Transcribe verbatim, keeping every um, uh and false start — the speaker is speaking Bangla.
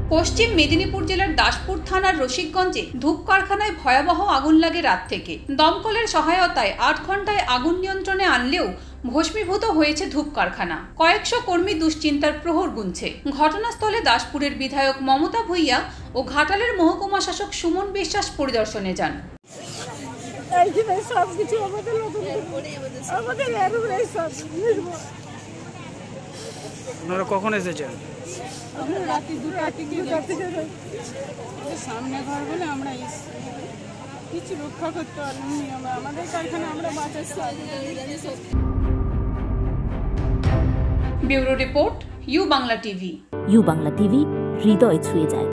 পশ্চিম মেদিনীপুর জেলার দাসপুর থানার রসিকগঞ্জে ধূপ কারখানায় ভয়াবহ আগুন লাগে রাত থেকে। দমকলের সহায়তায় আট ঘন্টায় আগুন নিয়ন্ত্রণে আনলেও ভস্মীভূত হয়েছে ধূপ কারখানা। কয়েকশো কর্মী দুশ্চিন্তার প্রহর গুনছে। ঘটনাস্থলে দাসপুরের বিধায়ক মমতা ভূঁইয়া ও ঘাটালের মহকুমা শাসক সুমন বিশ্বাস পরিদর্শনে যান। আপনারা কখন এসেছেন? সামনে ঘর বলে আমরা কিছু রক্ষা করতে পারলাম না, আমাদের কারখানা আমরা বাঁচাচ্ছি। Bureau report, U Bangla TV. U Bangla TV হৃদয় ছুঁয়ে যায়।